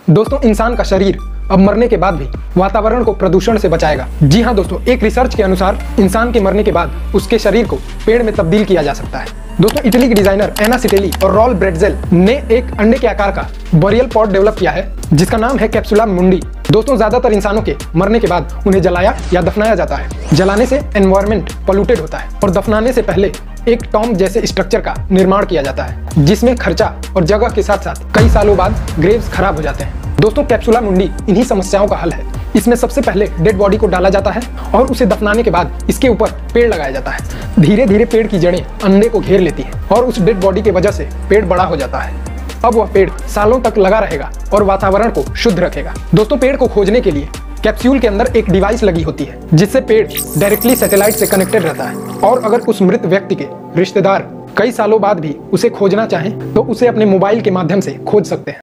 दोस्तों, इंसान का शरीर अब मरने के बाद भी वातावरण को प्रदूषण से बचाएगा। जी हाँ दोस्तों, एक रिसर्च के अनुसार इंसान के मरने के बाद उसके शरीर को पेड़ में तब्दील किया जा सकता है। दोस्तों, इटली के डिजाइनर एना सिटेली और रॉल ब्रेटजेल ने एक अंडे के आकार का बोरियल पॉट डेवलप किया है जिसका नाम है कैप्सुला मुंडी। दोस्तों, ज्यादातर इंसानों के मरने के बाद उन्हें जलाया या दफनाया जाता है। जलाने से एनवायरनमेंट पोल्यूटेड होता है और दफनाने से पहले एक टॉम्ब जैसे स्ट्रक्चर का निर्माण किया जाता है जिसमें खर्चा और जगह के साथ साथ कई सालों बाद ग्रेव्स खराब हो जाते हैं। दोस्तों, कैप्सुला मुंडी इन्हीं समस्याओं का हल है। इसमें सबसे पहले डेड बॉडी को डाला जाता है और उसे दफनाने के बाद इसके ऊपर पेड़ लगाया जाता है। धीरे धीरे पेड़ की जड़ें अंडे को घेर लेती हैं और उस डेड बॉडी की वजह से पेड़ बड़ा हो जाता है। अब वह पेड़ सालों तक लगा रहेगा और वातावरण को शुद्ध रखेगा। दोस्तों, पेड़ को खोजने के लिए कैप्सूल के अंदर एक डिवाइस लगी होती है जिससे पेड़ डायरेक्टली सैटेलाइट से कनेक्टेड रहता है और अगर उस मृत व्यक्ति के रिश्तेदार कई सालों बाद भी उसे खोजना चाहें तो उसे अपने मोबाइल के माध्यम से खोज सकते हैं।